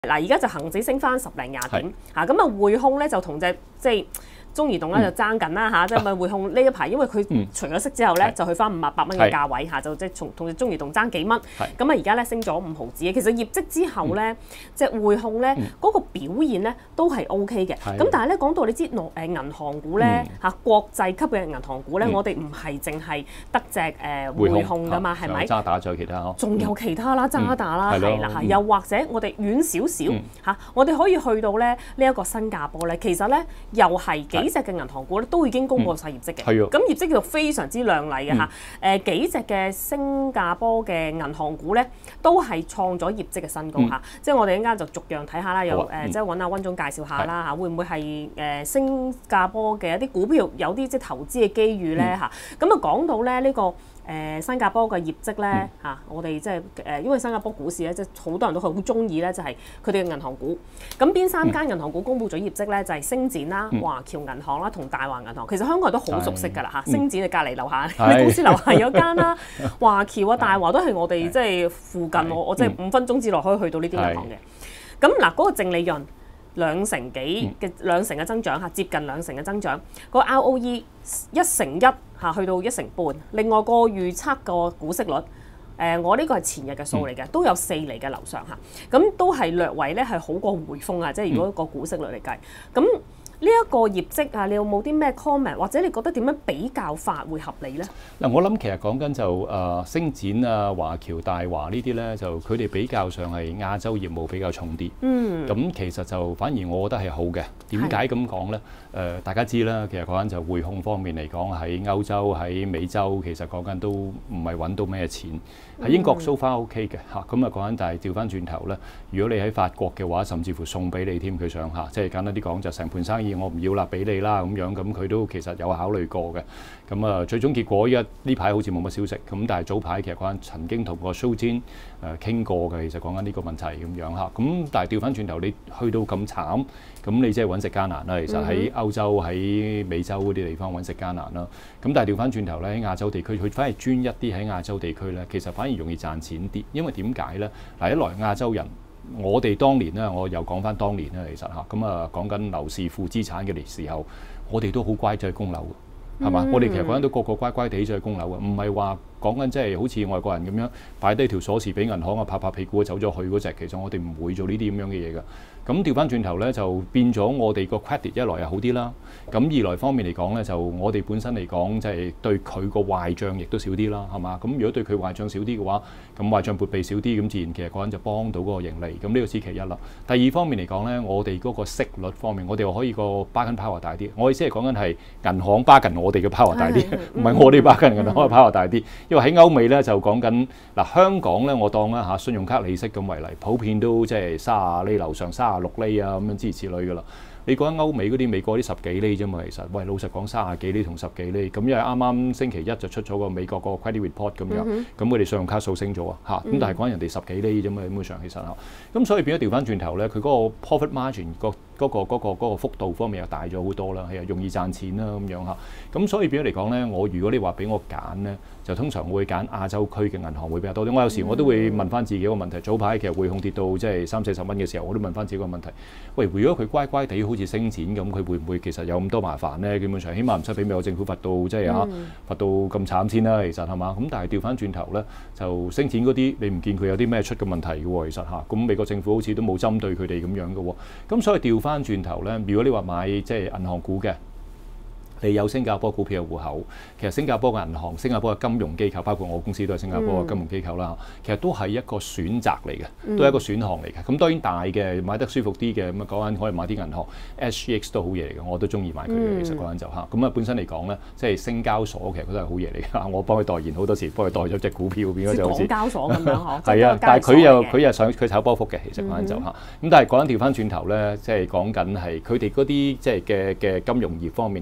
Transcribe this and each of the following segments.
嗱，而家就恒指升翻10零20點嚇，咁啊匯控咧就同隻即係中移動咧就爭緊啦嚇，即係咪匯控呢一排，因為佢除咗息之後咧就去翻58蚊嘅價位嚇，就即係同隻中移動爭幾蚊，咁啊而家咧升咗5毫子嘅。其實業績之後咧，即係匯控咧嗰個表現咧都係 OK 嘅。咁但係咧講到你知銀行股咧嚇，國際級嘅銀行股咧，我哋唔係淨係得隻匯控㗎嘛，係咪？ 渣打仲有其他呵？ 仲有其他啦，渣打啦，係啦嚇，又或者我哋遠少少嚇，我哋可以去到咧呢一個新加坡咧，其實咧又係幾隻嘅銀行股咧都已經公布晒業績嘅，咁業績叫做非常之亮麗嘅嚇。幾隻嘅新加坡嘅銀行股咧都係創咗業績嘅新高嚇，即係我哋一陣間就逐樣睇下啦，又即係揾阿溫總介紹下啦嚇，會唔會係新加坡嘅一啲股票有啲即係投資嘅機遇咧嚇？咁啊講到咧呢個新加坡嘅業績咧嚇，我哋即係因為新加坡股市咧，即係好多人都好中意咧，就係佢哋嘅銀行股。咁邊3間銀行股公布咗業績咧？就係星展啦、華僑銀行啦同大華銀行。其實香港人都好熟悉㗎啦嚇，星展就隔離樓下，你公司樓下有間啦。華僑啊、大華都係我哋即係附近，我即係5分鐘之內可以去到呢啲銀行嘅。咁嗱，嗰個淨利潤2成幾嘅2成嘅增長嚇，接近2成嘅增長。個 ROE 1成1嚇，去到1成半。另外個預測個股息率，我呢個係前日嘅數嚟嘅，都有4厘嘅樓上嚇，咁都係略為咧係好過匯豐啊，即係如果個股息率嚟計，咁呢一個業績啊，你有冇啲咩 comment， 或者你覺得點樣比較法會合理咧？ 嗱，我諗其實講緊就星展啊、華僑、大華呢啲咧，就佢哋比較上係亞洲業務比較重啲。咁其實就反而我覺得係好嘅。點解咁講咧？大家知啦，其實講緊就匯控方面嚟講，喺歐洲、喺美洲，其實講緊都唔係揾到咩錢。喺英國 so far OK 嘅嚇，咁啊講緊，但係調翻轉頭咧，如果你喺法國嘅話，甚至乎送俾你添，佢想嚇，即係簡單啲講，就成盤生意我唔要啦，俾你啦咁樣，咁佢都其實有考慮過嘅。咁啊，最終結果呢排好似冇乜消息，咁但係早排其實講緊曾經同個蘇堅傾過嘅，其實講緊呢個問題咁樣嚇。咁但係調翻轉頭，你去到咁慘，咁你即係揾食艱難啦。其實喺歐洲、喺美洲嗰啲地方揾食艱難啦。咁但係調翻轉頭咧，喺亞洲地區，佢反而專一啲喺亞洲地區咧，其實反而容易賺錢啲。因為點解咧？嗱，一來亞洲人，我哋當年咧，我又講翻當年咧，其實嚇，咁啊講緊樓市負資產嘅時候，我哋都好乖，就去供樓嘅，係嘛？我哋其實講緊都個個乖乖地就去供樓嘅，唔係話講緊即係好似外國人咁樣擺低條鎖匙俾銀行啊，拍拍屁股走咗去嗰隻。其實我哋唔會做呢啲咁樣嘅嘢㗎。咁調翻轉頭咧，就變咗我哋個 credit 一來又好啲啦。咁二來方面嚟講咧，就我哋本身嚟講，即係對佢個壞帳亦都少啲啦，係嘛？咁如果對佢壞帳少啲嘅話，咁壞帳撥備少啲，咁自然其實嗰陣就幫到嗰個盈利。咁呢個是其一啦。第二方面嚟講咧，我哋嗰個息率方面，我哋又可以個 bargain power 大啲。我意思係講緊係銀行 bargain 我哋嘅 power 大啲，唔係我哋 bargain 銀行嘅 power 大啲。因為喺歐美咧就講緊嗱，香港咧我當啦嚇信用卡利息咁為例，普遍都即係30厘樓上36厘啊咁樣諸如此類㗎啦。你講緊歐美嗰啲美國啲10幾厘啫嘛，其實喂老實講30幾厘同10幾厘，咁因為啱啱星期一就出咗個美國個 credit report 咁樣，咁佢哋信用卡數升咗啊嚇，咁但係講緊人哋10幾厘啫嘛，基本上其實嚇，咁所以變咗調翻轉頭咧，佢嗰個 profit margin 嗰個幅度方面又大咗好多啦，係啊，容易賺錢啦咁樣嚇，咁所以變咗嚟講咧，我如果你話俾我揀咧，就通常會揀亞洲區嘅銀行會比較多啲。我有時我都會問翻自己個問題，早排其實匯控跌到即係30-40蚊嘅時候，我都問翻自己個問題，喂，如果佢乖乖地好似升錢咁，佢會唔會其實有咁多麻煩咧？基本上起碼唔使俾美國政府罰到即係嚇罰到咁慘先啦，其實係嘛？咁但係調翻轉頭咧，就升錢嗰啲你唔見佢有啲咩出嘅問題嘅喎，其實嚇，咁美國政府好似都冇針對佢哋咁樣嘅喎，咁所以調翻轉頭咧，如果你話買即係銀行股嘅，你有新加坡股票嘅戶口，其實新加坡嘅銀行、新加坡嘅金融機構，包括我公司都係新加坡嘅金融機構啦。其實都係一個選擇嚟嘅，都係一個選項嚟嘅。咁當然大嘅買得舒服啲嘅，咁啊講緊可以買啲銀行 SGX 都好嘢嚟嘅，我都中意買佢嘅。其實講緊就嚇，咁啊本身嚟講咧，即係星交所其實佢都係好嘢嚟嘅。我幫佢代言好多時，幫佢代咗隻股票，變咗就好似港交所咁樣嗬。係啊，但係佢又想佢炒波幅嘅，其實講緊就嚇。咁但係講緊調翻轉頭咧，即係講緊係佢哋嗰啲即係嘅金融業方面嚟講。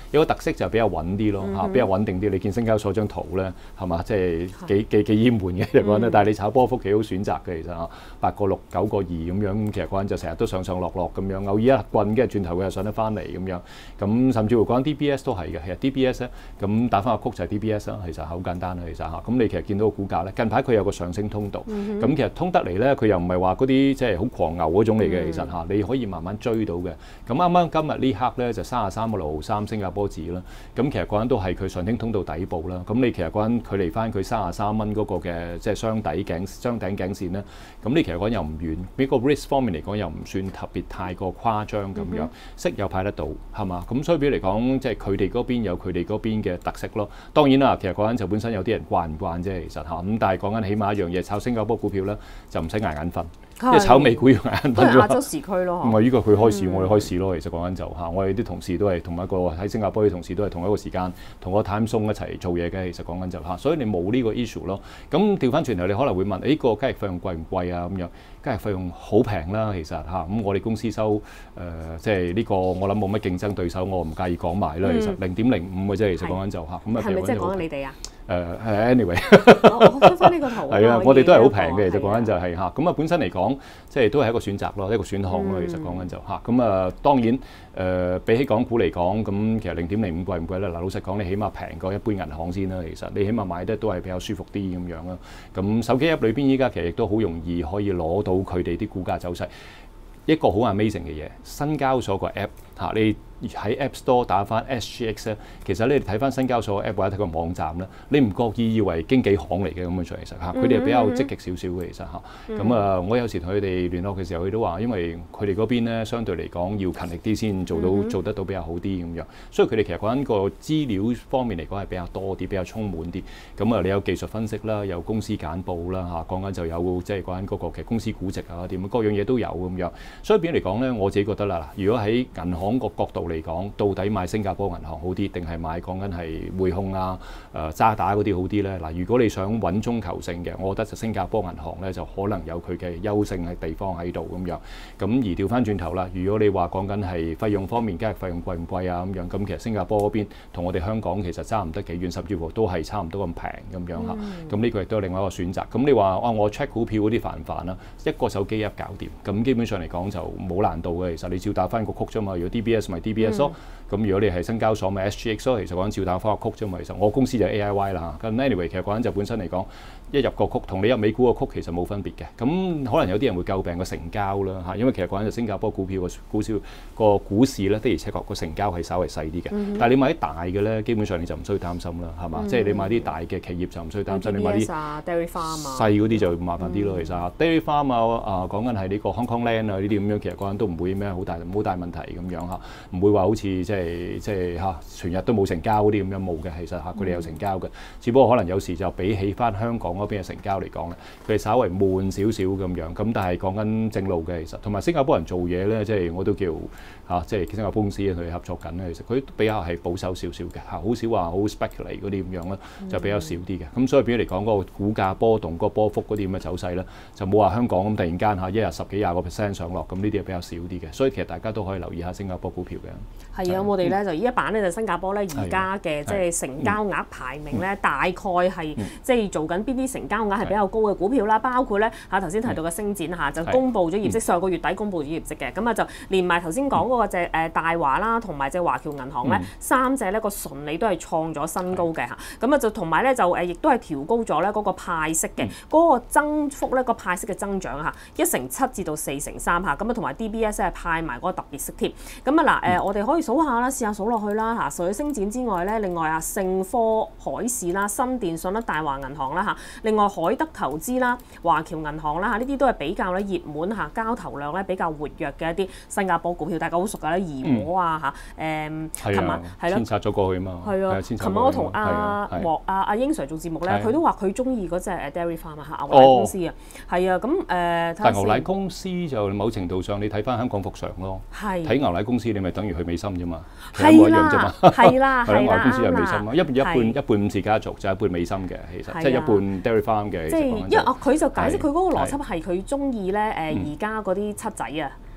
有個特色就比較穩啲咯嚇，比較穩定啲。你見深交所張圖咧係嘛，即係幾淹悶嘅嚟講咧，但係你炒波幅幾好選擇嘅其實嚇，8個6、9個2咁樣，其實嗰陣就成日都上上落落咁樣，偶爾一棍跟住轉頭佢又上得翻嚟咁樣。咁甚至乎講 DBS 都係嘅，其實 DBS 咧咁打翻個曲就係 DBS 啦，其實好簡單啦，其實嚇。咁你其實見到個股價咧，近排佢有個上升通道，咁其實通得嚟咧，佢又唔係話嗰啲即係好狂牛嗰種嚟嘅，其實嚇，你可以慢慢追到嘅。咁啱啱今日呢刻咧就33個6.3新加坡紙啦，咁其實嗰陣都係佢上升通道底部啦。咁你其實嗰陣距離翻佢33蚊嗰個嘅即係雙頂頸線咧，咁你其實嗰陣又唔遠，呢個 risk 方面嚟講又唔算特別太過誇張咁樣，息又派得到係嘛？咁所以比如嚟講，即係佢哋嗰邊有佢哋嗰邊嘅特色咯。當然啦，其實嗰陣就本身有啲人慣唔慣啫，其實嚇。咁但係講緊起碼一樣嘢，炒新加坡股票咧就唔使捱眼瞓。即係炒美股要眼瞓咗， 亞洲時區咯。 唔係依個佢開市，我哋開市咯。其實講緊就嚇，我哋啲同事都係同一個喺新加坡啲同事都係同一個時間，同個 time zone 一齊做嘢嘅。其實講緊就嚇，所以你冇呢個 issue 咯。咁調翻轉頭，你可能會問：誒個交易費用貴唔貴啊？咁樣交易費用好平啦，其實嚇。咁我哋公司收即係呢個我諗冇乜競爭對手，我唔介意講埋啦。其實0.05嘅啫，其實講緊就嚇。咁啊， 係咪即係講緊你哋啊？ anyway， 我翻翻呢個圖係啊，我哋都係好平嘅，就講緊就係嚇。咁啊，本身嚟講，即係都係一個選擇咯，一個選項咯。其實講緊就嚇。咁啊，當然比起港股嚟講，咁其實0.05貴唔貴咧？嗱，老實講，你起碼平過一般銀行先啦。其實你起碼買得都係比較舒服啲咁樣啦。咁手機 app 裏邊依家其實亦都好容易可以攞到佢哋啲股價走勢。一個好 amazing 嘅嘢，新交所個 app 嚇，你喺 App Store 打翻 SGX 咧，其實你睇翻新交所 app 或者睇個網站咧，你唔覺意以為經紀行嚟嘅咁樣其實嚇，佢哋係比較積極少少嘅其實嚇。咁啊，我有時同佢哋聯絡嘅時候，佢都話，因為佢哋嗰邊咧相對嚟講要勤力啲先做得到比較好啲咁樣，所以佢哋其實講緊個資料方面嚟講係比較多啲，比較充滿啲。咁啊，你有技術分析啦，有公司簡報啦嚇，講緊就有即係講緊嗰個嘅公司估值啊點，各樣嘢都有咁樣。所以變咗嚟講咧，我自己覺得啦，如果喺銀行個角度嚟講，到底買新加坡銀行好啲，定係買講緊係匯控啊、渣打嗰啲好啲咧？嗱，如果你想穩中求勝嘅，我覺得就新加坡銀行咧就可能有佢嘅優勝嘅地方喺度咁樣。咁而調翻轉頭啦，如果你話講緊係費用方面，交易費用貴唔貴啊咁樣，咁其實新加坡嗰邊同我哋香港其實差唔得幾遠，甚至乎都係差唔多咁平咁樣嚇。咁呢個亦都係另外一個選擇。咁你話我 check 股票嗰啲煩唔煩啦？一個手機 app 搞掂，咁基本上嚟講就冇難度嘅。其實你照打翻個曲啫嘛。如果 DBS 咪 DBS 咯。咁如果你係新交所咪 SGX 咯，其實講緊照打翻個曲啫嘛。其實我公司就 AIY 啦嚇。咁 anyway 其實講緊就本身嚟講，一入個曲同你入美股個曲其實冇分別嘅。咁可能有啲人會詬病個成交啦嚇，因為其實講緊就新加坡股票個股市咧的而且確個成交係稍微細啲嘅。但係你買啲大嘅咧，基本上你就唔需要擔心啦，係嘛？即係你買啲大嘅企業就唔需要擔心。你買啲 Dairy Farm 啊， 細嗰啲就麻煩啲咯。其實 Dairy Farm 啊講緊係呢個 Hong Kong Land 啊呢啲咁樣，其實講緊都唔會咩好大問題咁樣嚇，唔會話好似即係嚇全日都冇成交嗰啲咁樣冇嘅。其實嚇佢哋有成交嘅，只不過可能有時就比起翻香港嗰邊嘅成交嚟講咧，佢哋稍微悶少少咁樣。咁但係講緊正路嘅，其實同埋新加坡人做嘢咧，即係我都叫嚇，即係新加坡公司佢哋合作緊咧。其實佢比較係保守少少嘅嚇，好少話好 speculate 嗰啲咁樣啦，就比較少啲嘅。咁所以變咗嚟講，嗰個股價波動、嗰個波幅嗰啲咁嘅走勢咧，就冇話香港咁突然間嚇一日10幾20% 上落，咁呢啲係比較少啲嘅。所以其實大家都可以留意下新加坡股票嘅。 係啊，我哋咧就呢一版咧就新加坡咧而家嘅即係成交額排名咧，大概係即係做緊邊啲成交額係比較高嘅股票啦，包括咧嚇頭先提到嘅星展嚇就公布咗業績，上個月底公布咗業績嘅，咁啊就連埋頭先講嗰個隻大華啦，同埋隻華僑銀行咧，三隻咧個純利都係創咗新高嘅嚇，咁啊就同埋咧就亦都係調高咗咧嗰個派息嘅嗰個增幅咧，個派息嘅增長嚇1成7至到4成3嚇，咁啊同埋 DBS 係派埋嗰個特別息添，咁啊嗱我哋可以數下啦，試下數落去啦嚇，除咗星展之外咧，另外盛科、海事啦、新電信啦、大華銀行啦嚇，另外海德投資啦、華僑銀行啦嚇，呢啲都係比較咧熱門嚇，交投量咧比較活躍嘅一啲新加坡股票，大家好熟㗎啦，怡和啊嚇，琴晚係咯， 遷冊咗過去啊嘛， 係啊，琴晚我同阿英 Sir 做節目咧，佢都話佢中意嗰隻Dairy Farm 啊嚇，牛奶公司啊，係啊，咁但牛奶公司就某程度上你睇翻香港復常咯，睇牛奶公司你咪等於去美心啫嘛，係一模一樣啫嘛，係啦，牛奶公司係美心啊，一半伍氏家族就一半美心嘅，其實即係一半 Dairy Farm 嘅。 即係因為佢就解釋佢嗰個邏輯係佢中意咧而家嗰啲七仔啊。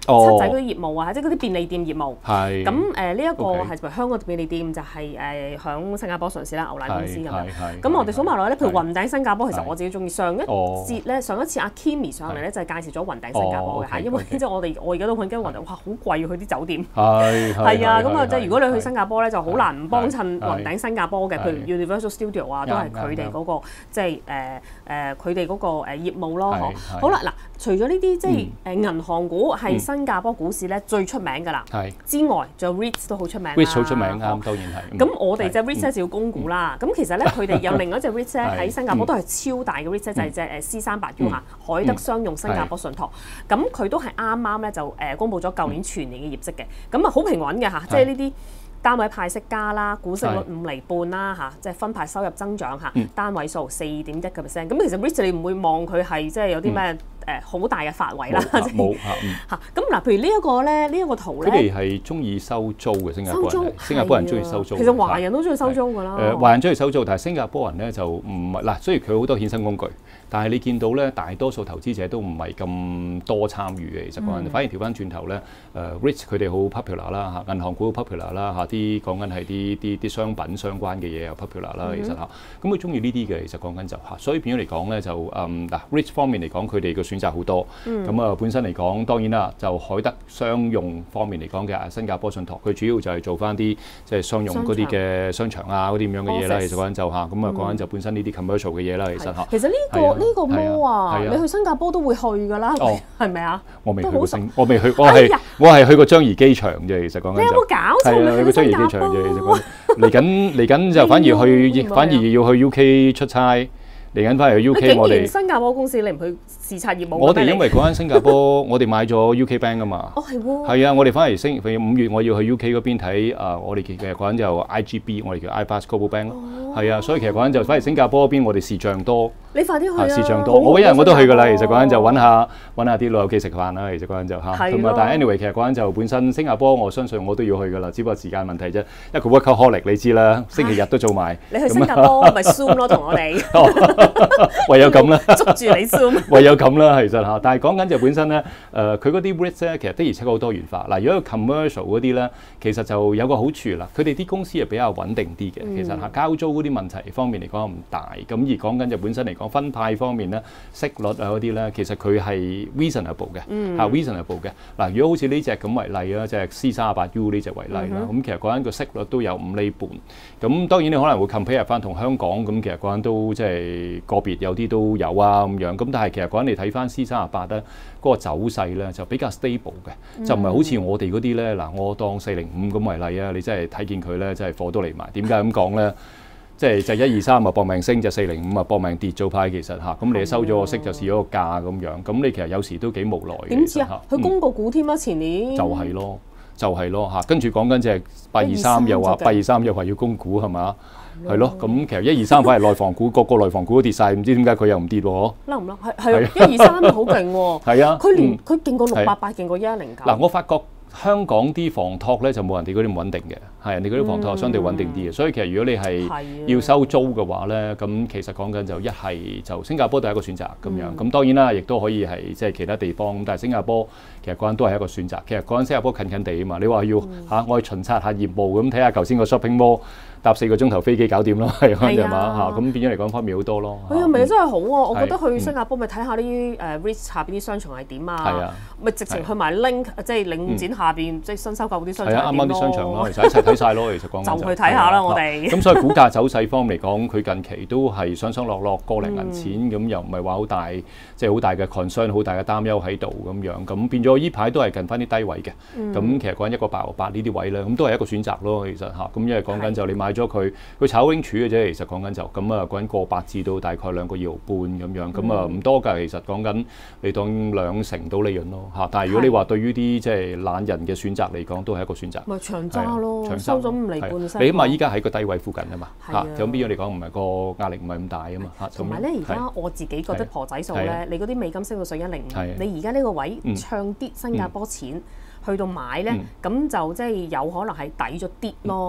七仔嗰啲業務啊，即係嗰啲便利店業務。 係。 咁呢一個係香港便利店就係響新加坡上市啦，牛奶公司咁樣。咁我哋數埋落咧，譬如雲頂新加坡，其實我自己中意。上一次阿 Kimi 上嚟咧，就係介紹咗雲頂新加坡嘅嚇，因為即係我而家都揾緊雲頂，哇好貴去啲酒店。係啊，咁啊即係如果你去新加坡咧，就好難唔幫襯雲頂新加坡嘅，譬如 Universal Studio 啊，都係佢哋嗰個即係佢哋嗰個業務咯。好啦，嗱，除咗呢啲即係銀行股係新加坡股市咧最出名㗎啦，之外仲有 REITs 都好出名。 REITs 好出名啱，當然係。 咁我哋隻 REITs 就要供股啦。咁其實咧，佢哋有另外一隻 REITs 咧喺新加坡都係超大嘅 REITs，就係隻C38U嚇，海德商用新加坡信託。咁佢都係啱啱咧就公佈咗舊年全年嘅業績嘅。咁啊好平穩嘅嚇，即係呢啲單位派息加啦，股息率5.5%啦嚇，即係分派收入增長嚇，單位數4.1%。咁其實 REITs 你唔會望佢係即係有啲咩好大嘅範圍啦， 冇嚇。咁嗱，譬如呢一個咧，呢一個圖咧， 佢哋係中意收租嘅新加坡人，新加坡人中意收租。 其實華人都中意收租㗎啦。 華人中意收租，但係新加坡人咧就唔係嗱，雖然佢好多衍生工具，但係你見到咧，大多數投資者都唔係咁多參與嘅。其實講緊，反而調翻轉頭咧，REITs 佢哋好 popular 啦嚇，銀行股好 popular 啦嚇，啲講緊係啲商品相關嘅嘢又 popular 啦，其實嚇，咁佢中意呢啲嘅，其實講緊就嚇，所以變咗嚟講咧就嗱 REITs 方面嚟講，佢哋嘅選擇好多，咁本身嚟講當然啦，就海德商用方面嚟講嘅新加坡信託，佢主要就係做翻啲即係商用嗰啲嘅商場啊嗰啲咁樣嘅嘢啦，其實講緊就嚇，咁講緊就本身呢啲 commercial 嘅嘢啦，其實嚇。 其實呢個 mall 啊，你去新加坡都會去㗎啦，係咪啊？ 我未去過我未去，我係去過樟宜機場嘅，其實講緊就。 你有冇搞錯？ 去過樟宜機場嘅，其實講嚟緊就反而要去 UK 出差。嚟緊翻嚟去 UK， 我哋新加坡公司你唔去視察業務？ 我哋因為嗰間新加坡，我哋買咗 UK Bank 啊嘛。 哦，係喎。 係啊，我哋翻嚟5月我要去 UK 嗰邊睇我哋其實嗰陣就 IGB， 我哋叫 iFAST Global Bank 咯。係啊，所以其實嗰陣就翻嚟新加坡嗰邊，我哋視像多。 你快啲去啊！ 視像多，我一日我都去㗎啦。其實嗰陣就揾下啲老友記食飯啦。其實嗰陣就嚇咁啊。但係 anyway， 其實嗰陣就本身新加坡，我相信我都要去㗎啦。只不過時間問題啫。一個 workaholic 你知啦，星期日都做埋。 你去新加坡咪 Zoom 咯，同我哋。 唯有咁啦， 捉住你 Zoom。 唯有咁啦，其實嚇。但係講緊就本身咧，佢嗰啲 REITs 咧，其實的而且確好多元化。嗱，如果 commercial 嗰啲咧，其實就有個好處啦。佢哋啲公司係比較穩定啲嘅。其實嚇交租嗰啲問題方面嚟講唔大。咁而講緊就本身嚟講分派方面咧，息率啊嗰啲咧，其實佢係 reasonable 嘅，嚇 reasonable 嘅。嗱，如果好似呢隻咁為例啊，即係 C38U 呢隻為例啦，咁其實嗰陣個息率都有5厘半。咁當然你可能會 compare 翻同香港，咁其實嗰陣都即係個別有啲都有啊咁樣。咁但係其實嗰陣你睇翻 C38咧，嗰個走勢咧就比較 stable 嘅，就唔係好似我哋嗰啲咧。嗱，我當405咁為例啊，你真係睇見佢咧，真係貨都嚟埋。點解咁講咧？即係就1、2、3啊搏命升，就405啊搏命跌做派，其實嚇，咁你收咗個息就試咗個價咁樣，咁你其實有時都幾無奈嘅。 點知啊？佢公個股添啦，前年。就係咯嚇，跟住講緊就係823又話要供股係嘛？係咯，咁其實1、2、3反而內房股，個內房股都跌晒，唔知點解佢又唔跌喎？ 嬲唔嬲？係啊，1、2、3好勁喎。 係啊， 佢勁過688，勁過1109。 嗱，我發覺香港啲房託咧就冇人哋嗰啲咁穩定嘅，係人哋嗰啲房託相對穩定啲嘅，所以其實如果你係要收租嘅話咧，咁其實講緊就一係就新加坡都係一個選擇咁樣，咁當然啦，亦都可以係即係其他地方，但係新加坡其實嗰陣都係一個選擇。其實嗰陣新加坡近近地啊嘛，你話要嚇我去巡察下業務咁睇下頭先個 shopping mall。搭4個鐘頭飛機搞掂咯，係嘛嚇？咁變咗嚟講方便好多咯。 係啊，咪真係好啊！我覺得去新加坡咪睇下啲REITs 下邊啲商場係點啊？咪直情去埋 Link 即係領展下邊即係新收購嗰啲商場。係啊，啱啱啲商場咯，其實一齊睇晒咯，其實講緊就去睇下啦，我哋。 咁所以股價走勢方面嚟講，佢近期都係上上落落個零銀錢，咁又唔係話好大，即係好大嘅 concern， 好大嘅擔憂喺度咁樣。咁變咗依排都係近翻啲低位嘅。咁其實講緊1.88呢啲位咧，咁都係一個選擇咯。其實嚇，咁因為講緊就你買咗佢炒 range 嘅啫，其實講緊就咁啊，講緊1.8至到大概2.2毫半咁樣，咁啊唔多㗎。其實講緊你當2成到利潤咯嚇。但係如果你話對於啲即係懶人嘅選擇嚟講，都係一個選擇。 咪長揸咯，收咗5厘半。你起碼依家喺個低位附近啊嘛嚇，咁邊樣嚟講唔係個壓力唔係咁大啊嘛嚇。 同埋咧，而家我自己覺得婆仔數咧，你嗰啲美金升到上105，你而家呢個位唱啲新加坡錢。去到買咧，咁就即係有可能係抵咗啲咯，嗬。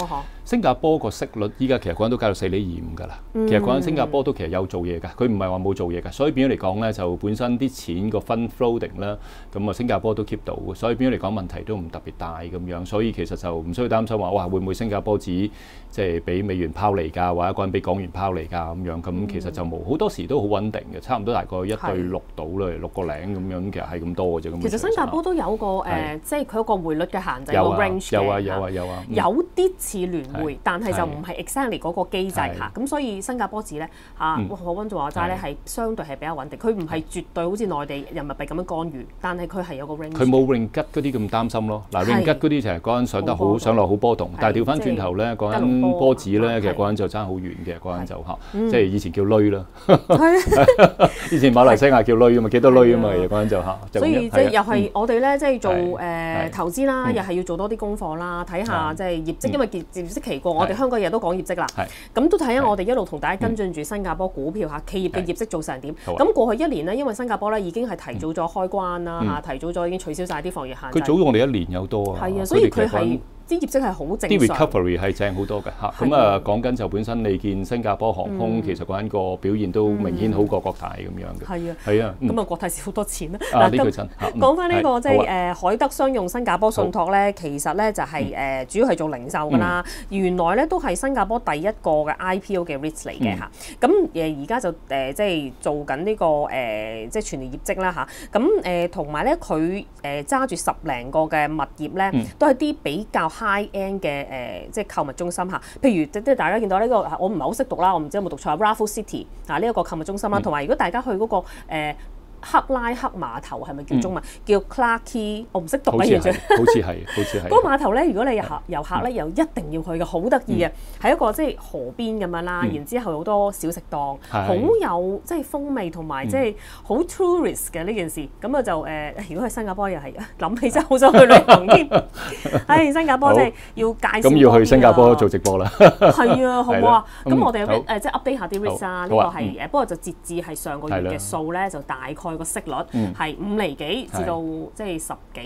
新加坡個息率依家其實講緊都加到4.25%㗎啦。其實講緊新加坡都其實有做嘢㗎，佢唔係話冇做嘢㗎。所以變咗嚟講咧，就本身啲錢個 fund floating 啦，咁啊新加坡都 keep 到嘅。所以變咗嚟講問題都唔特別大咁樣。所以其實就唔需要擔心話哇會唔會新加坡紙即係俾美元拋離㗎，或者個人俾港元拋離㗎咁樣。咁其實就冇好多時都好穩定嘅，差唔多大概1對6到啦，6個零咁樣，其實係咁多嘅啫。 其實新加坡都有個即係佢有個匯率嘅限制，有個 range 嘅。有啲似聯匯，但係就唔係 exactly 嗰個機制嚇。咁所以新加坡紙咧何溫就話齋咧係相對係比較穩定，佢唔係絕對好似內地人民幣咁樣干預，但係佢係有個 range。佢冇 ringgit 嗰啲咁擔心咯。嗱 ringgit 嗰啲就係嗰陣上得好上落好波動，但係調翻轉頭咧嗰陣波紙咧，其實嗰陣就爭好遠嘅，嗰陣就即係以前叫鐳啦。以前馬來西亞叫鐳啊嘛，幾多鐳啊嘛，嗰陣就所以即係又係我哋咧，即係做投資啦，又係要做多啲功課啦，睇下即係業績，因為業績期過，我哋香港日日都講業績啦。咁都睇下我哋一路同大家跟進住新加坡股票嚇企業嘅業績做成點。咁過去1年呢，因為新加坡咧已經係提早咗開關啦提早咗已經取消晒啲防疫限制。 佢早我哋1年有多啊。 係啊，所以佢係。啲業績係好正常， 啲 recovery 係正好多嘅嚇。咁啊講緊就本身你見新加坡航空其實嗰陣個表現都明顯好過國泰咁樣嘅。係啊，係啊。咁啊國泰蝕好多錢啦。嗱，呢句真。講翻呢個即係海德商用新加坡信託咧，其實咧就係主要係做零售㗎啦。原來咧都係新加坡第一個嘅 IPO 嘅 REIT 嚟嘅嚇。咁而家就即係做緊呢個即係全年業績啦嚇。咁同埋咧佢揸住10零個嘅物業咧，都係啲比較high end 嘅即係購物中心嚇，譬如即係大家見到呢個，我唔係好識讀啦，我唔知有冇讀錯 Raffles City 呢一個購物中心啦，同埋如果大家去嗰個克拉克碼頭係咪叫中文？叫 Clarke Quay， 我唔識讀啊，完全。好似係。嗰個碼頭咧，如果你遊客咧，又一定要去嘅，好得意嘅，係一個即係河邊咁樣啦，然之後好多小食檔，好有即係風味同埋即係好 tourist 嘅呢件事。咁啊就如果去新加坡又係諗起真係好想去旅行添。新加坡即係要介紹。咁要去新加坡做直播啦。係啊，好唔好啊？咁我哋有啲即係 update 下啲 REITs啊，呢個係不過就截至係上個月嘅數咧，就大概。個息率係5厘幾至到即係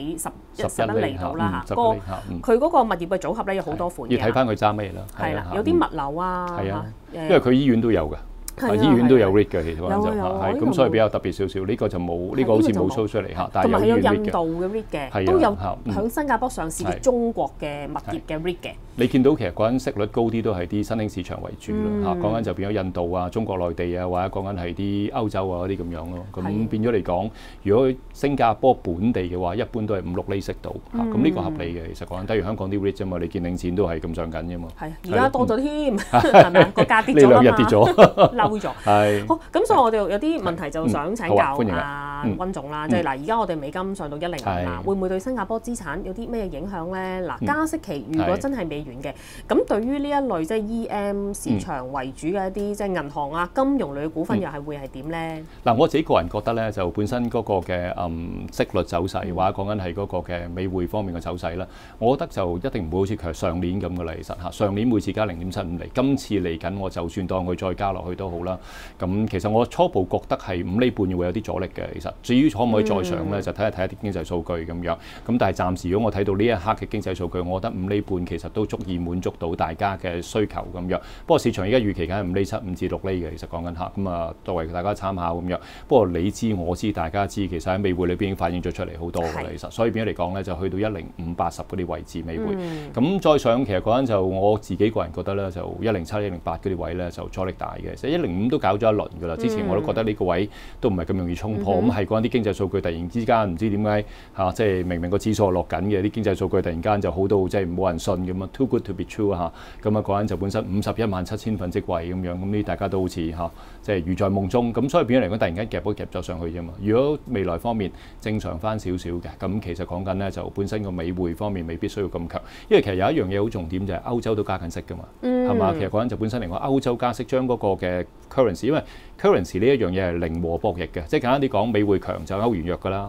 11厘度啦嚇。佢嗰個物業嘅組合咧有好多款嘅。要睇翻佢揸咩啦。係啦，有啲物流啊。係啊，因為佢醫院都有㗎。醫院都有 REIT 嘅，其實就係咁，所以比較特別少少。呢個就冇，呢個好似冇 show 出嚟嚇。但係有印度嘅 REIT 嘅，都有喺新加坡上市嘅中國嘅物業嘅 REIT 嘅。你見到其實嗰陣息率高啲都係啲新興市場為主啦嚇，講緊就變咗印度啊、中國內地啊，或者講緊係啲歐洲啊嗰啲咁樣咯。咁變咗嚟講，如果新加坡本地嘅話，一般都係5-6厘息到嚇，咁呢個合理嘅。其實講緊，等於香港啲 REIT 啫嘛，你見領錢都係咁上緊啫嘛。係，而家多咗添，係咪啊？個價跌咗啦嘛。呢2日跌咗。嬲咗，係好咁，所以我哋有啲問題就想請教阿溫總啦，即係嗱，而家我哋美金上到105啦，會唔會對新加坡資產有啲咩影響咧？嗱，加息期如果真係美元嘅，咁對於呢一類即係 EM 市場為主嘅一啲即係銀行啊、金融類嘅股份又係會係點咧？嗱，我自己個人覺得咧，就本身嗰個嘅息率走勢，或者講緊係嗰個嘅美匯方面嘅走勢啦，我覺得就一定唔會好似上年咁嘅啦。其實嚇，上年每次加0.75厘，今次嚟緊我就算當佢再加落去都好啦。咁其實我初步覺得係5厘半會有啲阻力嘅。其實至於可唔可以再上咧，就睇一啲經濟數據咁樣。咁但係暫時如果我睇到呢一刻嘅經濟數據，我覺得5厘半其實都足以滿足到大家嘅需求咁樣。不過市場而家預期緊係5厘7、5至6厘嘅，其實講緊嚇。咁啊，作為大家參考咁樣。不過你知我知大家知，其實喺美匯裏邊已經反映咗出嚟好多㗎啦。其實所以變咗嚟講咧，就去到10580嗰啲位置美匯。咁再上其實嗰陣就我自己個人覺得咧，就107、108嗰啲位咧就阻力大嘅。其實105都搞咗一輪㗎啦。之前我都覺得呢個位都唔係咁容易衝破。咁係嗰啲經濟數據突然之間唔知點解嚇，即係明明個指數落緊嘅，啲經濟數據突然間就好到即係冇人信咁啊 ，too good to be true 嚇。咁啊嗰陣就本身517000份職位咁樣，咁呢大家都好似嚇即係如在夢中。咁所以變咗嚟講，突然間夾都夾咗上去啫嘛。如果未來方面正常翻少少嘅，咁其實講緊咧就本身個美匯方面未必需要咁強，因為其實有一樣嘢好重點就係歐洲都加緊息㗎嘛，係嘛？其實嗰陣就本身嚟講，歐洲加息將嗰個嘅 currency， 因為 currency 呢一樣嘢係零和博弈嘅，即係簡單啲講，美匯強就歐元弱㗎啦。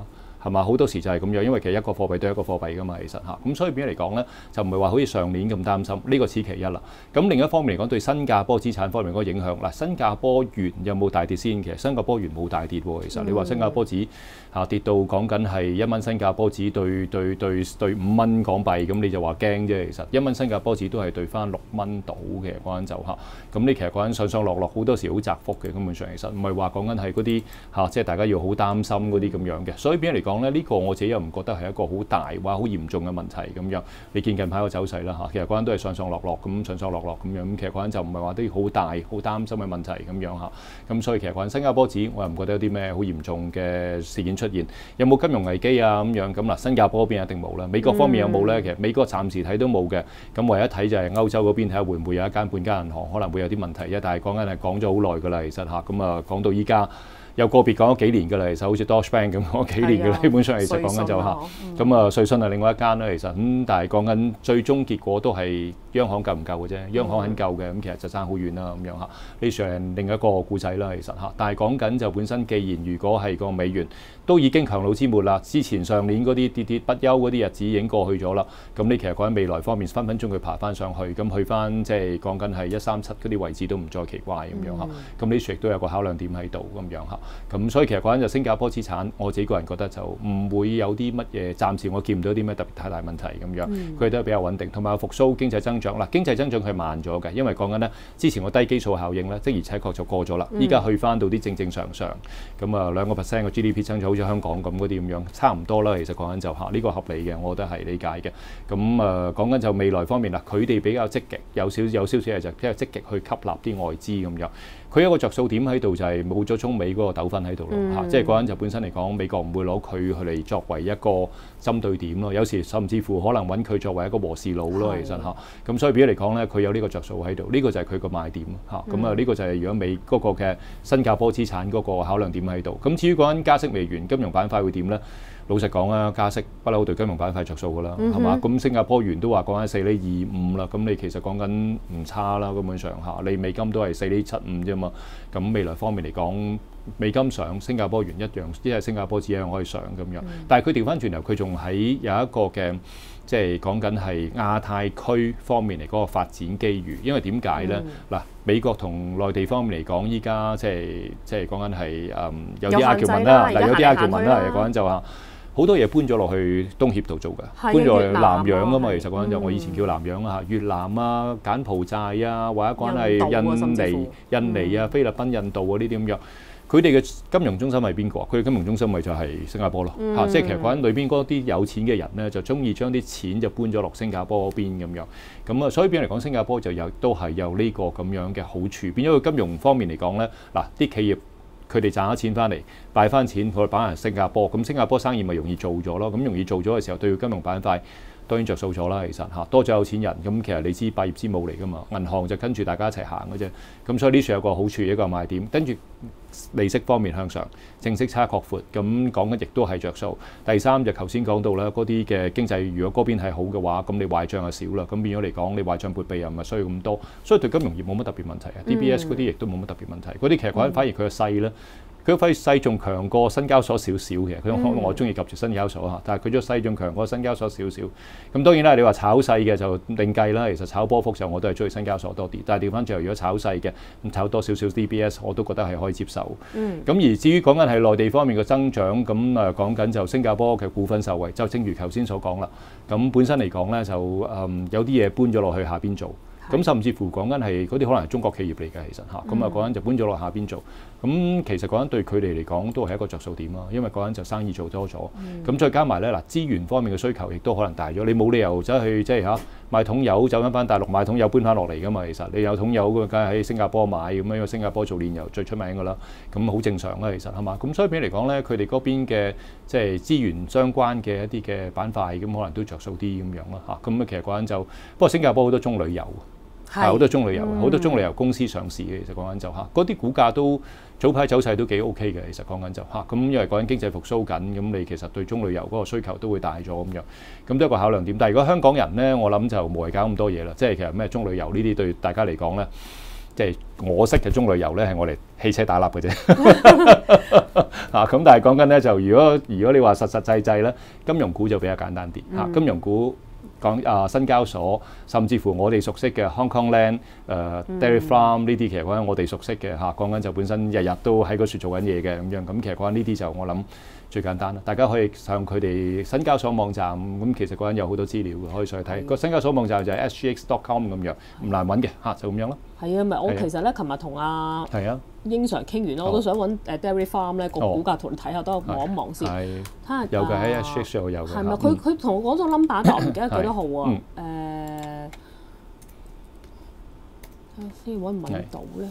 係嘛？好多時就係咁樣，因為其實一個貨幣對一個貨幣㗎嘛，其實嚇。咁所以變咗嚟講咧，就唔係話好似上年咁擔心，呢個此其一啦。咁另一方面嚟講，對新加坡資產方面嗰個影響，嗱，新加坡元有冇大跌先？其實新加坡元冇大跌喎，其實你話新加坡紙跌到講緊係1蚊新加坡紙對5蚊港幣，咁你就話驚啫。其實1蚊新加坡紙都係對翻6蚊到嘅嗰陣就嚇。咁你其實嗰陣上上落落好多時好窄幅嘅，根本上其實唔係話講緊係嗰啲即係大家要好擔心嗰啲咁樣嘅。所以變咗嚟講咧，呢個我自己又唔覺得係一個好大或好嚴重嘅問題咁樣。你見近排個走勢啦嚇，其實嗰陣都係上上落落咁，上上落落咁樣。咁其實嗰陣就唔係話啲好大好擔心嘅問題咁樣嚇。咁所以其實嗰陣新加坡紙我又唔覺得有啲咩好嚴重嘅事件出現。有冇金融危機啊咁樣？咁嗱，新加坡嗰邊一定冇啦。美國方面有冇咧？其實美國暫時睇都冇嘅。咁唯一睇就係歐洲嗰邊睇下會唔會有一間半間銀行可能會有啲問題啫。但係講緊係講咗好耐㗎啦，其實嚇。咁啊講到依家。有個別講咗幾年㗎啦，其實好似 Deutsche Bank 咁講幾年㗎啦，基本上其實講緊就嚇，咁啊瑞信係另外一間啦，其實咁但係講緊最終結果都係央行夠唔夠嘅啫，央行肯夠嘅，咁其實就爭好遠啦咁樣嚇。呢上係另一個故仔啦，其實嚇，但係講緊就本身，既然如果係個美元都已經強弩之末啦，之前上年嗰啲跌跌不休嗰啲日子已經過去咗啦，咁你其實講緊未來方面分分鐘佢爬翻上去，咁去翻即係講緊係137嗰啲位置都唔再奇怪咁樣嚇，咁呢處亦都有個考量點喺度咁樣嚇。咁所以其實講緊就新加坡資產，我自己個人覺得就唔會有啲乜嘢，暫時我見唔到啲咩特別太大問題咁樣，佢哋都係比較穩定，同埋有復甦經濟增長嗱，經濟增長佢慢咗嘅，因為講緊呢之前個低基數效應咧，的而且確就過咗啦，依家去翻到啲正正常常，咁啊2%嘅 GDP 增長，好似香港咁嗰啲咁樣，差唔多啦。其實講緊就嚇呢個合理嘅，我覺得係理解嘅。咁講緊就未來方面啦，佢哋比較積極，有少少嘢就比較積極去吸納啲外資咁樣。佢有個着數點喺度就係冇咗中美嗰個糾紛喺度咯嚇，即係嗰陣就本身嚟講，美國唔會攞佢嚟作為一個針對點咯，有時甚至乎可能揾佢作為一個和事佬咯，其實嚇。咁所以變咗嚟講咧，佢有呢個着數喺度，呢個就係佢個賣點嚇。咁啊呢個就係如果美嗰個嘅新加坡資產嗰個考量點喺度。咁至於嗰陣加息未完，金融板塊會點咧？老實講啊，加息不嬲對金融板塊着數㗎啦，係嘛？咁新加坡元都話講緊4.25厘啦，咁你其實講緊唔差啦，根本上嚇，你美金都係4.75厘啫嘛。咁未來方面嚟講，美金上，新加坡元一樣，即係新加坡紙一樣可以上咁樣。但係佢調翻轉頭，佢仲喺有一個嘅，即係講緊係亞太區方面嚟嗰個發展機遇。因為點解咧？嗱，美國同內地方面嚟講，依家即係講緊係有啲亞僑民啦，嗱有啲亞僑民啦，講緊就話。好多嘢搬咗落去東協度做嘅，搬咗落去南洋啊嘛。其實講緊就我以前叫南洋啊，越南啊、柬埔寨啊，或者講係印尼啊、菲律賓、印度啊呢啲咁樣，佢哋嘅金融中心係邊個？佢嘅金融中心咪就係新加坡咯嚇。即係其實講緊裏邊嗰啲有錢嘅人咧，就中意將啲錢就搬咗落新加坡嗰邊咁樣。咁啊，所以變嚟講，新加坡就都係有呢個咁樣嘅好處。變咗佢金融方面嚟講咧，嗱啲企業。佢哋賺咗錢翻嚟，擺翻錢，佢擺喺新加坡，咁新加坡生意咪容易做咗咯。咁容易做咗嘅時候，對金融板塊當然着數咗啦。其實嚇多咗有錢人，咁其實你知百業之母嚟噶嘛，銀行就跟住大家一齊行嘅啫。咁所以呢處有個好處，一個賣點。跟住利息方面向上，正息差擴闊，咁講緊亦都係着數。第三就頭先講到啦，嗰啲嘅經濟如果嗰邊係好嘅話，咁你壞賬就少啦。咁變咗嚟講，你壞賬撥備又唔係需要咁多，所以對金融業冇乜特別問題啊。DBS 嗰啲亦都冇乜特別問題。嗰啲其實講緊反而佢個勢咧。佢個勢仲強過新交所少少嘅，我中意及住新交所嚇，但係佢個勢仲強過新交所少少。咁當然啦，你話炒細嘅就另計啦。其實炒波幅就我都係中意新交所多啲，但係調翻轉，如果炒細嘅咁炒多少少 DBS， 我都覺得係可以接受。咁而至於講緊係內地方面嘅增長，咁講緊就新加坡嘅股份受惠，就正如頭先所講啦。咁本身嚟講咧，就有啲嘢搬咗落去下邊做。咁甚至乎講緊係嗰啲可能係中國企業嚟嘅，其實嚇，咁啊講緊就搬咗落下邊做，咁其實講緊對佢哋嚟講都係一個着數點啦，因為講緊就生意做多咗，咁再加埋咧嗱資源方面嘅需求亦都可能大咗，你冇理由走去即係嚇買桶油走翻大陸買桶油搬翻落嚟噶嘛，其實你有桶油咁梗係喺新加坡買咁樣，因為新加坡做煉油最出名噶啦，咁好正常啦，其實係嘛，咁所以比嚟講咧，佢哋嗰邊嘅即係資源相關嘅一啲嘅板塊，咁可能都着數啲咁樣啦嚇，咁啊其實講緊就不過新加坡好多中旅遊。係好多中旅遊，好多中旅遊公司上市嘅，其實講緊就嚇，嗰啲股價都早排走勢都幾 OK 嘅，其實講緊就嚇，咁因為講緊經濟復甦緊，咁你其實對中旅遊嗰個需求都會大咗咁樣，咁都係一個考量點。但係如果香港人咧，我諗就無謂搞咁多嘢啦，即係其實咩中旅遊呢啲對大家嚟講咧，即係我識嘅中旅遊咧係我哋汽車打蠟嘅啫。 咁但係講緊咧就如果你話實際咧，金融股就比較簡單啲嚇。金融股講新交所，甚至乎我哋熟悉嘅 Hong Kong Land、Dairy Farm 呢啲，其實講緊我哋熟悉嘅嚇，講緊就本身日日都喺嗰處做緊嘢嘅咁樣。咁其實講緊呢啲就我諗最簡單啦。大家可以上佢哋新交所網站，咁其實嗰陣有好多資料嘅，可以上去睇。個新交所網站就係 sgx.com 咁樣，唔難揾嘅嚇，就咁樣咯。 係啊，咪我其實咧，琴日同英 Sir 傾完啦，我都想揾Dairy Farm 咧個股價圖嚟睇下，都望一望先。睇下有嘅喺 SGX 有嘅。 係咪？佢同我講咗 number，但我唔記得幾多號啊。睇下先揾唔揾到咧？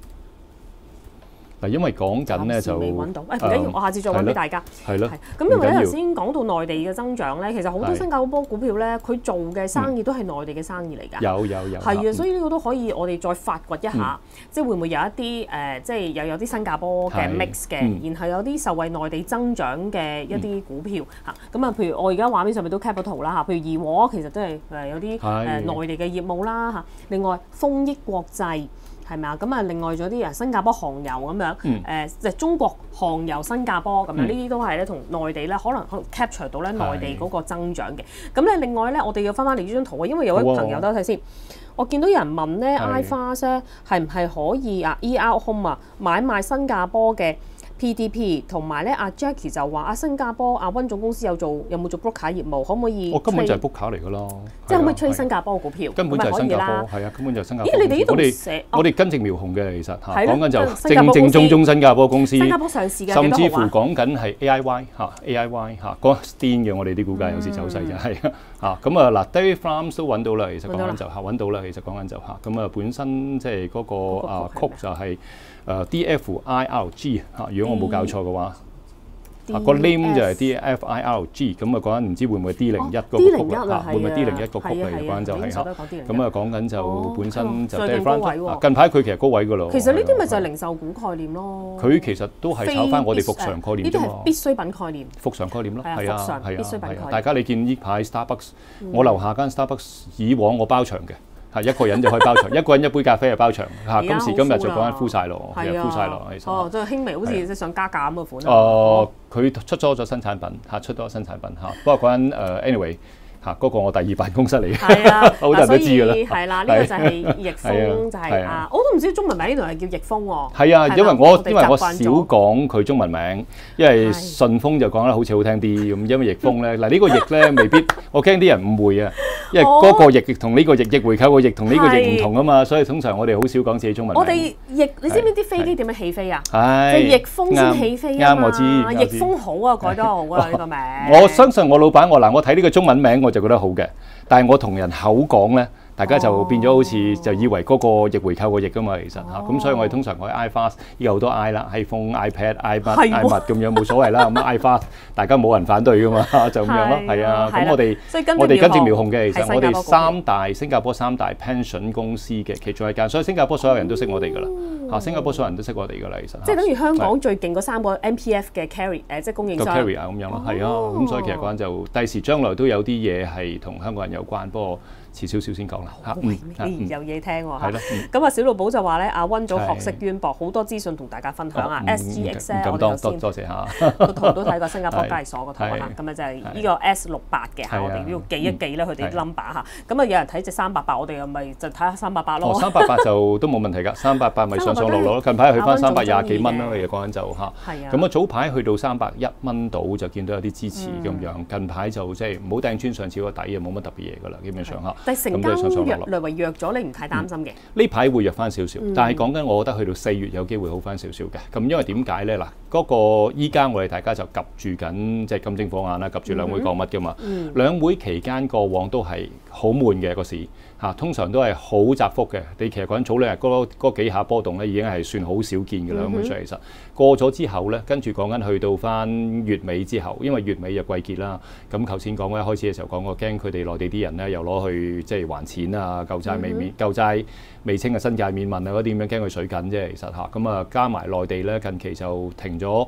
因為講緊咧就未揾到，唔緊要，我下次再揾俾大家。 係咯。 咁因為咧頭先講到內地嘅增長咧，其實好多新加坡股票咧，佢做嘅生意都係內地嘅生意嚟㗎。 有。 係啊，所以呢個都可以我哋再發掘一下，即係會唔會有一啲即係又有啲新加坡嘅 mix 嘅，然後有啲受惠內地增長嘅一啲股票嚇。咁啊，譬如我而家畫面上面都 cap 咗圖啦嚇，譬如怡和其實都係有啲內地嘅業務啦嚇。另外豐益國際。係咪啊？咁啊，另外仲有啲新加坡航油咁樣，即係中國航油新加坡咁樣，呢啲都係咧同內地咧可能 capture 到咧內地嗰個增長嘅。咁咧另外咧，我哋要翻嚟呢張圖啊，因為有位朋友都睇先，我見到有人問咧 iFAST 咧係唔係可以ER Home 啊買賣新加坡嘅PDP， 同埋咧阿 Jackie 就話新加坡溫總公司有冇做 broker 業務，可唔可以？ 根本就係 broker 嚟㗎咯， 即係可唔可以吹新加坡嘅股票？ 根本就係新加坡，係啊，根本就係新加坡。 咦？你哋呢度寫我哋根正苗紅嘅，其實嚇講緊就正宗新加坡公司， 新加坡上市嘅， 甚至乎講緊係 AIY 嚇嗰癲嘅，我哋啲股價有時走勢就係嚇咁啊嗱 ，Dairy Farms 都揾到啦，其實講緊就揾到啦，其實講緊就咁啊，本身即係嗰個曲就係。DFIRG 嚇，如果我冇搞錯嘅話，個 name 就係 DFIRG， 咁啊講緊唔知會唔會 D01個曲啦，會唔會 D01個曲嚟嘅講緊就係嚇，咁啊講緊就本身就 Dairy Farm 近排佢其實高位㗎咯。 其實呢啲咪就係零售股概念咯。 佢其實都係炒翻我哋復常概念啫嘛。 呢啲係必需品概念。 復常概念咯，係啊， 必需品概念。 大家你見呢排 Starbucks， 我樓下間 Starbucks 以往我包場嘅。係一個人就可以包場，一個人一杯咖啡就包場嚇。今時今日就講緊敷晒咯，其實敷晒咯，其實。即係輕微，好似即係想加價咁嘅款。佢出咗新產品嚇，出咗新產品嚇。不過講緊anyway。嗰個我第二辦公室嚟嘅， 係啊， 好多人都知㗎啦。 係啦，呢個就係易豐，就係我都唔知中文名呢度係叫易豐喎。 係啊，因為我少講佢中文名，因為順豐就講得好似好聽啲咁。因為易豐咧，嗱呢個易咧未必，我驚啲人誤會啊。因為嗰個易同呢個易回購個易同呢個易唔同啊嘛，所以通常我哋好少講自己中文名。 我哋易，你知唔知啲飛機點樣起飛啊？ 係即係易豐先起飛啊嘛。 啱，我知。 易豐好啊，改得好啊呢個名。 我相信我老闆我睇呢個中文名我就覺得好嘅，但係我同人口講咧，大家就變咗好似就以為嗰個易回購個易㗎嘛，其實嚇，咁所以我哋通常我 iFAST 依家好多 I 啦 ，iPhone、iPad、iMac 咁樣冇所謂啦，咁 iFAST 大家冇人反對㗎嘛，就咁樣咯，係啊，咁我哋根正苗紅嘅，其實我哋新加坡三大 pension 公司嘅其中一間，所以新加坡所有人都識我哋㗎啦，嚇，新加坡所有人都識我哋㗎啦，其實即係等於香港最勁嗰3個 MPF 嘅 carry 即係供應商 carry 啊咁樣咯，係啊，咁所以其實講緊就第時將來都有啲嘢係同香港人有關，不過遲少少先講啦嚇。 有嘢聽喎嚇。咁啊，小老寶就話咧，阿溫總學識淵博，好多資訊同大家分享啊。SGX 咧，我哋頭先多謝嚇， 個圖都睇過新加坡交易所個圖嚇，咁啊就係呢個 S68嘅嚇，我哋要記一記咧佢哋啲 number 嚇。咁啊有人睇隻388，我哋又咪就睇下388咯。 388就都冇問題㗎，388咪上上落落咯。近排去翻320幾蚊啦，其實講緊就嚇。咁啊早排去到301蚊度就見到有啲支持咁樣，近排就即係唔好掟穿上次個底啊，冇乜特別嘢㗎啦，基本上嚇。 但係成交略為弱咗，你唔太擔心嘅？ 呢排會弱翻少少，但係講緊我覺得去到4月有機會好翻少少嘅。咁因為點解咧？嗱，嗰個依家我哋大家就及住緊即係金睛火眼啦，及住兩會講乜㗎嘛？兩會期間過往都係好悶嘅個市嚇，通常都係好窄幅嘅。你其實講緊早兩日嗰幾下波動咧，已經係算好少見㗎啦。咁所以其實過咗之後咧，跟住講緊去到翻月尾之後，因為月尾就季結啦。咁頭先講咧，一開始嘅時候講過，驚佢哋內地啲人咧又攞去即係還錢啊，舊債未清嘅新界免問啊嗰啲咁樣，驚佢水緊啫。其實嚇咁啊，加埋內地咧近期就停咗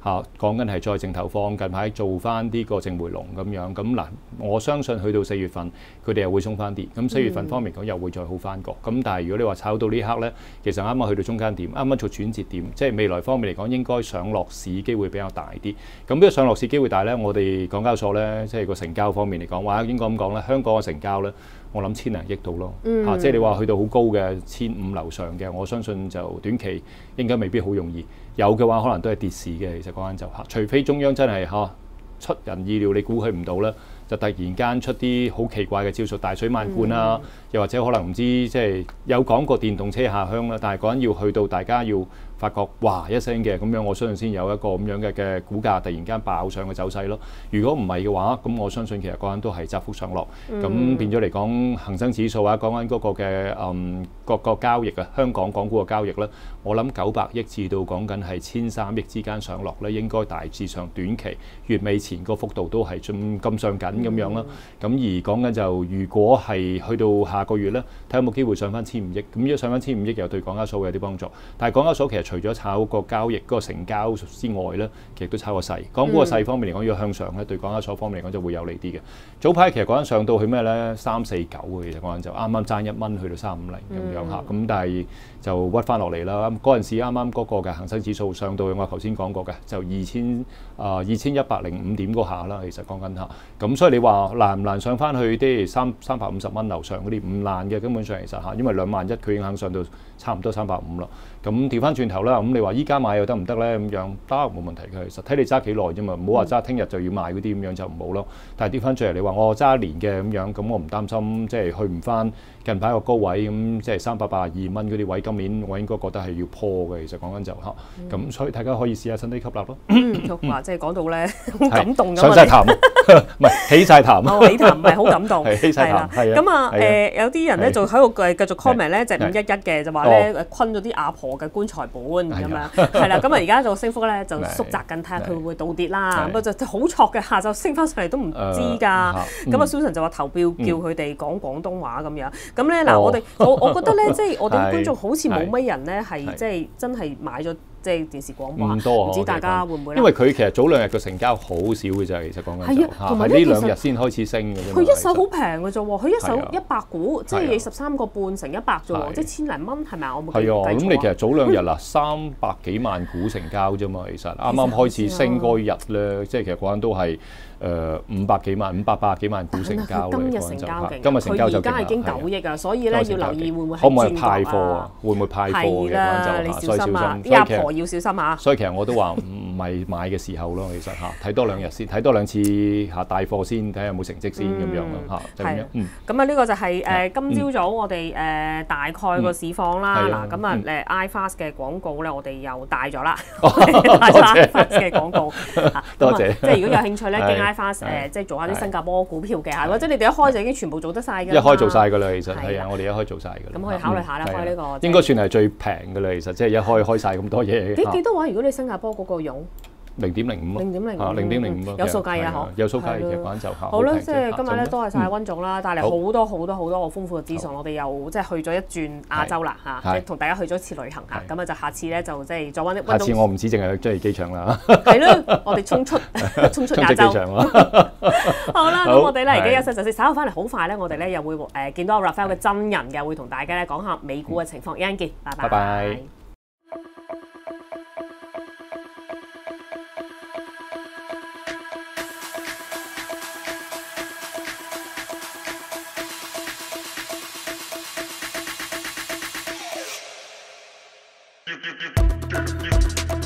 講緊係再淨投放，近排做翻啲個淨回籠咁樣。咁嗱，我相信去到4月份，佢哋又會鬆翻啲。咁4月份方面講又會再好翻個。咁但係如果你話炒到呢刻咧，其實啱啱去到中間點，啱啱做轉折點，即係未來方面嚟講，應該上落市機會比較大啲。咁呢個上落市機會大咧，我哋港交所咧，即係個成交方面嚟講，或者應該咁講咧，香港嘅成交咧，我諗千零億到咯。即係你話去到好高嘅1500樓上嘅，我相信就短期應該未必好容易。有嘅話，可能都係跌市嘅。其實講緊就除非中央真係出人意料，你估佢唔到咧，就突然間出啲好奇怪嘅招數，大水漫灌啊，又或者可能唔知即係有講過電動車下鄉啦，但係嗰陣要去到大家要發覺哇一聲嘅咁樣，我相信先有一個咁樣嘅股價突然間爆上嘅走勢咯。如果唔係嘅話，咁我相信其實嗰陣都係窄幅上落。咁變咗嚟講，恒生指數啊，講緊嗰個嘅各個交易啊，香港港股嘅交易咧，我諗900億至到講緊係1300億之間上落咧，應該大致上短期月尾前個幅度都係咁上緊咁樣啦。咁而講緊就如果係去到下個月咧，睇有冇機會上翻1500億。咁如果上翻1500億又對港交所會有啲幫助。但係港交所其實除咗炒個交易嗰個成交之外咧，其實都炒個勢。港股個勢方面嚟講，要向上咧，對港交所方面嚟講就會有利啲嘅。早排其實嗰陣上到去咩咧？349嘅，其實嗰陣就啱啱爭1蚊去到350咁樣嚇。咁但係就屈翻落嚟啦。嗰陣時啱啱嗰個嘅恒生指數上到我頭先講過嘅，就2105點嗰下啦。其實講緊嚇。咁所以你話難唔難上翻去啲350蚊樓上嗰啲唔難嘅，根本上其實嚇，因為2萬1佢已經肯上到差唔多350啦。咁調翻轉頭啦，咁你話依家買又得唔得咧？咁樣得冇問題嘅，其實睇你揸幾耐啫嘛，唔好話揸聽日就要賣嗰啲咁樣就唔好咯。但係調翻轉嚟，你話我揸1年嘅咁樣，咁我唔擔心即係去唔翻近排個高位咁，即係382蚊嗰啲位，今年我應該覺得係要破嘅。其實講緊就嚇，咁所以大家可以試下趁低吸納咯。 哇！即係講到咧好感動咁上晒談，唔係起晒談。 起談唔係好感動， 起晒談。 咁啊有啲人咧就喺度繼續 comment 咧，就511嘅就話咧坤咗啲阿婆嘅棺材本咁樣，係啦。咁啊而家就升幅咧就縮窄緊，睇下佢會唔會倒跌啦。咁就好挫嘅，下晝升翻上嚟都唔知㗎。咁啊 Susan 就話投票叫佢哋講廣東話咁樣。咁咧嗱，我覺得咧，即係我哋啲觀眾好似冇乜人咧係即係真係買咗即係電視廣播，唔多，唔知大家會唔會咧？ 因為佢其實早2日嘅成交好少嘅啫，其實講緊係啊，同埋呢2日先開始升嘅啫。佢一手好平嘅啫喎，佢一手100股，即係13個半乘100啫喎，即係千零蚊係咪啊？我冇記錯。 係啊，咁你其實早2日啦，300幾萬股成交啫嘛，其實啱啱開始升嗰日咧，即係其實嗰陣都係500幾萬、580幾萬股成交咧。 今日成交勁， 今日成交就佢而家已經9億啊，所以咧要留意會唔會可唔可以派貨啊？會唔會派貨嘅嗰陣就你小心啊！啲阿婆要小心啊！ 所以其實我都話唔係買嘅時候咯，其實睇多2日先，睇多2次帶貨先，睇下有冇成績先咁樣咯就咁樣。 咁啊呢個就係今朝早我哋大概個市況啦。嗱咁啊iFast 嘅廣告咧，我哋又帶咗啦，帶咗 iFast 嘅廣告。 多謝。 即係如果有興趣咧，經 iFast 即係做下啲新加坡股票嘅，或者你哋一開就已經全部做得晒㗎。 一開做晒㗎啦，其實係啊，我哋一開做晒㗎啦。 咁可以考慮下啦，開呢個。 應該算係最平㗎啦，其實即係一開晒咁多嘢。 幾多話？如果你新加坡嗰個用 0.05 0.05有數計啊，嗬， 有數計嘅關就好啦，即係今日咧多謝晒温總啦，帶嚟好多好豐富嘅資訊，我哋又即係去咗一轉亞洲啦嚇，即係同大家去咗一次旅行嚇，咁啊就下次咧就即係再温總。 下次我唔止淨係去機場啦， 係咯，我哋衝出亞洲。好啦，咁我哋咧而家休息陣先，稍後翻嚟好快咧，我哋咧又會見到 Raphael 嘅真人嘅，會同大家咧講下美股嘅情況。一陣見，拜拜。 You